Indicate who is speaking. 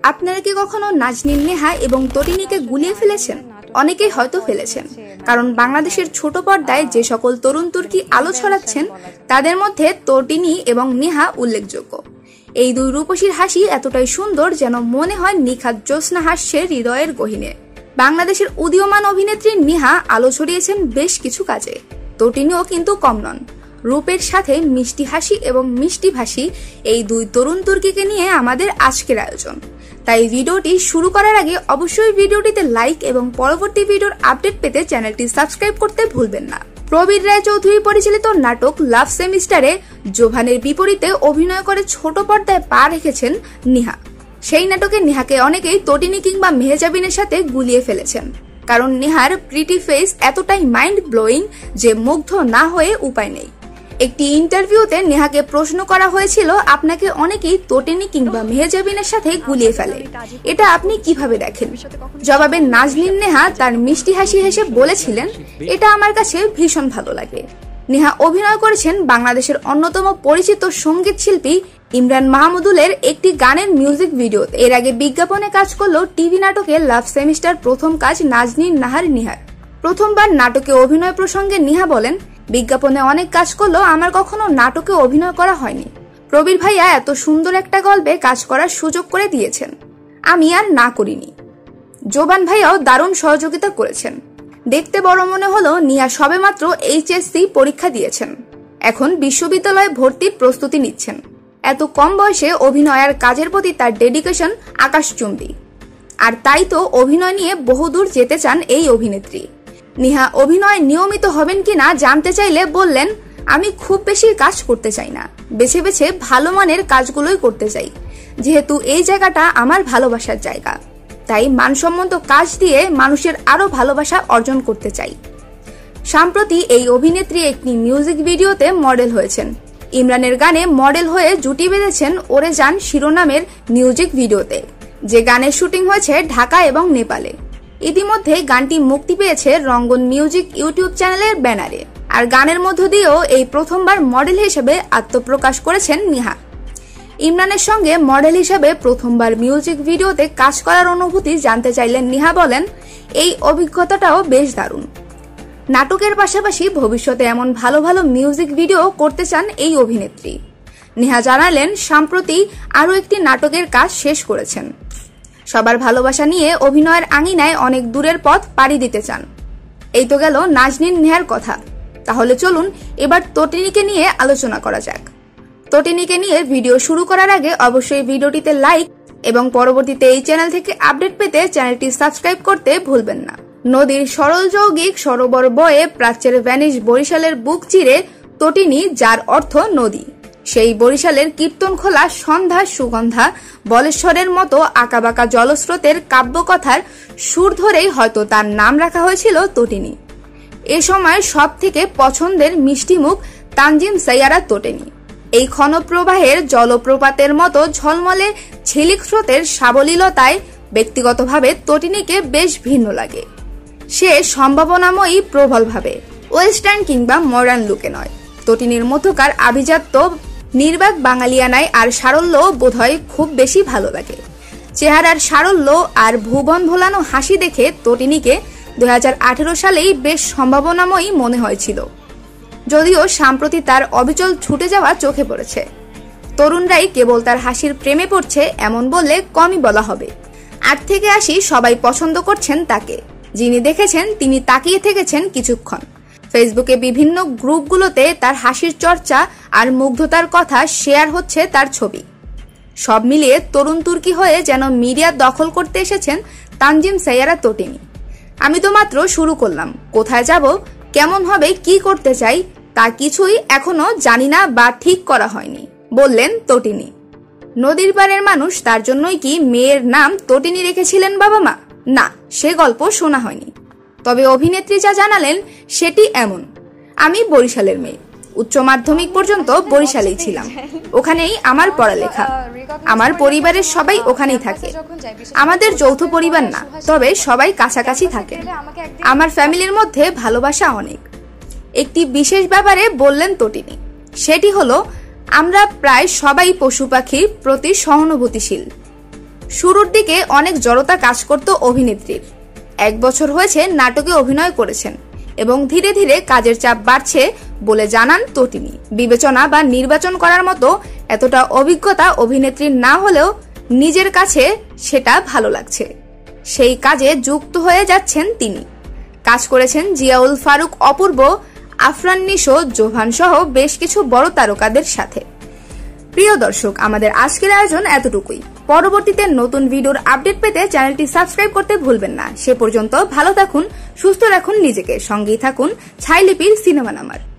Speaker 1: আপনারা কি কখনো নাজনীন নেহা এবং তটিনীকে গুলিয়ে ফেলেছেন? অনেকেই হয়তো ফেলেছেন, কারণ বাংলাদেশের ছোট পর্দায় যে সকল তরুণ তুর্কি আলো ছড়াচ্ছেন তাদের মধ্যে তটিনী এবং নেহা উল্লেখযোগ্য। এই দুই রূপসীর হাসি এতটাই সুন্দর যেন মনে হয় নিখাত জ্যোৎস্না হাস্যের হৃদয়ের গহীনে। বাংলাদেশের উদীয়মান অভিনেত্রী নেহা আলো ছড়িয়েছেন বেশ কিছু কাজে, তটিনীও কিন্তু কম নন। রূপের সাথে মিষ্টি হাসি এবং মিষ্টি ভাষী এই দুই তরুণ তুর্কিকে নিয়ে আমাদের আজকের আয়োজন। তাই ভিডিওটি শুরু করার আগে অবশ্যই ভিডিওটিতে লাইক এবং পরবর্তী ভিডিওর আপডেট পেতে চ্যানেলটি সাবস্ক্রাইব করতে ভুলবেন না। প্রবীর রায়চৌধুরী পরিচালিত নাটক লাভ সেমিস্টারে জোভানের বিপরীতে অভিনয় করে ছোট পর্দায় পা রেখেছেন নেহা। সেই নাটকে নেহাকে অনেকেই তটিনী কিংবা মেহজাবিনের সাথে গুলিয়ে ফেলেছেন, কারণ নেহার প্রিটি ফেস এতটাই মাইন্ড ব্লোয়িং যে মুগ্ধ না হয়ে উপায় নেই। একটি ইন্টারভিউতে নেহাকে প্রশ্ন করা হয়েছিল, আপনাকে অনেকেই তটিনী কিংবা মেহজাবিনের সাথে গুলিয়ে ফেলে, এটা আপনি কিভাবে দেখেন? জবাবে নাজনীন নেহা তার মিষ্টি হাসি হেসে বলেছিলেন, এটা আমার কাছে ভীষণ ভালো লাগে। নেহা অভিনয় করেছেন বাংলাদেশের অন্যতম পরিচিত সঙ্গীত শিল্পী ইমরান মাহমুদুলের একটি গানের মিউজিক ভিডিওতে। এর আগে বিজ্ঞাপনে কাজ করলো টিভি নাটকে লাভ সেমিস্টার। প্রথম কাজ নাজনীন নেহার। প্রথমবার নাটকে অভিনয় প্রসঙ্গে নেহা বলেন, বিজ্ঞাপনে অনেক কাজ করলেও আমার কখনো নাটকে অভিনয় করা হয়নি। প্রবীর ভাইয়া এত সুন্দর একটা গল্পে কাজ করার সুযোগ করে দিয়েছেন, আমি আর না করিনি। জোবান ভাইয়াও দারুণ সহযোগিতা করেছেন। দেখতে বড় মনে হলো নিয়া সবেমাত্র এইচএসসি পরীক্ষা দিয়েছেন, এখন বিশ্ববিদ্যালয়ে ভর্তির প্রস্তুতি নিচ্ছেন। এত কম বয়সে অভিনয় আর কাজের প্রতি তার ডেডিকেশন আকাশচুম্বী। আর তাই তো অভিনয় নিয়ে বহুদূর যেতে চান এই অভিনেত্রী। নেহা অভিনয় নিয়মিত হবেন কিনা জানতে চাইলে বললেন, আমি খুব বেশি কাজ করতে চাই না, বেছে বেছে ভালো মানের কাজগুলোই করতে চাই, যেহেতু এই জায়গাটা আমার ভালোবাসার জায়গা, তাই মানসম্মত কাজ দিয়ে মানুষের আরো ভালোবাসা অর্জন করতে চাই। সম্প্রতি এই অভিনেত্রী একটি মিউজিক ভিডিওতে মডেল হয়েছেন। ইমরানের গানে মডেল হয়ে জুটি বেঁধেছেন ওরে জান শিরোনামের মিউজিক ভিডিওতে, যে গানের শুটিং হয়েছে ঢাকা এবং নেপালে। ইতিমধ্যে গানটি মুক্তি পেয়েছে রঙ্গন মিউজিক ইউটিউব চ্যানেলের ব্যানারে। আর গানের মধ্য দিয়েও এই প্রথমবার মডেল হিসেবে আত্মপ্রকাশ করেছেন নেহা। ইমরানের সঙ্গে মডেল হিসেবে প্রথমবার মিউজিক ভিডিওতে কাজ করার অনুভূতি জানতে চাইলেন নেহা বলেন, এই অভিজ্ঞতাটাও বেশ দারুণ। নাটকের পাশাপাশি ভবিষ্যতে এমন ভালো ভালো মিউজিক ভিডিও করতে চান এই অভিনেত্রী। নেহা জানালেন, সম্প্রতি আরও একটি নাটকের কাজ শেষ করেছেন। সবার ভালোবাসা নিয়ে অভিনয়ের আঙিনায় অনেক দূরের পথ পাড়ি দিতে চান। এই তো গেল নাজনীন নেহার কথা। তাহলে চলুন এবার তটিনীকে নিয়ে আলোচনা করা যাক। তটিনীকে নিয়ে ভিডিও শুরু করার আগে অবশ্যই ভিডিওটিতে লাইক এবং পরবর্তীতে এই চ্যানেল থেকে আপডেট পেতে চ্যানেলটি সাবস্ক্রাইব করতে ভুলবেন না। নদীর সরল যৌগিক সরোবর বয়ে প্রাচ্যের ভ্যানিশ বরিশালের বুক চিরে তটিনী, যার অর্থ নদী। সেই বরিশালের কীর্তনখোলা সন্ধ্যার সুগন্ধা বলেশ্বরের মতো আঁকাবাঁকা জলস্রোতের কাব্যকথার সুর ধরেই হয়তো তার নাম রাখা হয়েছিল তটিনী। এ সময় সব থেকে পছন্দের মিষ্টিমুখ তানজিম সাইয়ারা তটিনী। এই ক্ষণপ্রবাহের জলপ্রপাতের মতো ঝলমলে ঝিলিক স্রোতের সাবলীলতায় ব্যক্তিগতভাবে তটিনীকে বেশ ভিন্ন লাগে। সে সম্ভাবনাময়ী প্রবলভাবে, ওয়েস্টার্ন কিংবা মডার্ন লুকে নয়। তটিনীর মধ্যকার আভিজাত্য, নির্বাক বাঙালিয়ানায় আর সারল্য বোধহয় খুব বেশি ভালো লাগে। চেহারার সারল্য আর ভুবন ভোলানো হাসি দেখে তটিনীকে 2018 সালেই বেশ সম্ভাবনাময়ী মনে হয়েছিল, যদিও সম্প্রতি তার অবিচল ছুটে যাওয়া চোখে পড়েছে। তরুণরাই কেবল তার হাসির প্রেমে পড়ছে এমন বললে কমই বলা হবে। 8 থেকে 80 সবাই পছন্দ করছেন তাকে। যিনি দেখেছেন তিনি তাকিয়ে থেকেছেন কিছুক্ষণ। ফেসবুকে বিভিন্ন গ্রুপগুলোতে তার হাসির চর্চা আর মুগ্ধতার কথা শেয়ার হচ্ছে তার ছবি। সব মিলিয়ে তরুণ তুর্কি হয়ে যেন মিডিয়া দখল করতে এসেছেন তানজিম সাইয়ারা তটিনী। আমি তো মাত্র শুরু করলাম, কোথায় যাব, কেমন হবে, কি করতে চাই তা কিছুই এখনো জানি না বা ঠিক করা হয়নি, বললেন তটিনী। নদীর পাড়ের মানুষ, তার জন্যই কি মেয়ের নাম তটিনী রেখেছিলেন বাবা মা? না, সে গল্প শোনা হয়নি। তবে অভিনেত্রী যা জানালেন সেটি এমন, আমি বরিশালের মেয়ে, উচ্চ মাধ্যমিক পর্যন্ত বরিশালেই ছিলাম, ওখানেই আমার পড়ালেখা, আমার পরিবারের সবাই ওখানেই থাকে। আমাদের যৌথ পরিবার না, তবে সবাই কাছাকাছি থাকেন। আমার ফ্যামিলির মধ্যে ভালোবাসা অনেক। একটি বিশেষ ব্যাপারে বললেন তটিনী, সেটি হলো আমরা প্রায় সবাই পশু পাখির প্রতি সহানুভূতিশীল। শুরুর দিকে অনেক জড়তা কাজ করত অভিনেত্রীর। 1 বছর হয়েছে নাটকে অভিনয় করেছেন এবং ধীরে ধীরে কাজের চাপ বাড়ছে বলে জানান তটিনী। বিবেচনা বা নির্বাচন করার মতো এতটা অভিজ্ঞতা অভিনেত্রীর না হলেও নিজের কাছে সেটা ভালো লাগছে। সেই কাজে যুক্ত হয়ে যাচ্ছেন তিনি। কাজ করেছেন জিয়াউল ফারুক, অপূর্ব, আফরান নিশো, জোহান সহ বেশ কিছু বড় তারকাদের সাথে। প্রিয় দর্শক, আমাদের আজকের আয়োজন এতটুকুই। পরবর্তীতে নতুন ভিডিওর আপডেট পেতে চ্যানেলটি সাবস্ক্রাইব করতে ভুলবেন না। সে পর্যন্ত ভালো থাকুন, সুস্থ রাখুন নিজেকে, সঙ্গেই থাকুন ছায়ালিপির সিনেমা নামার।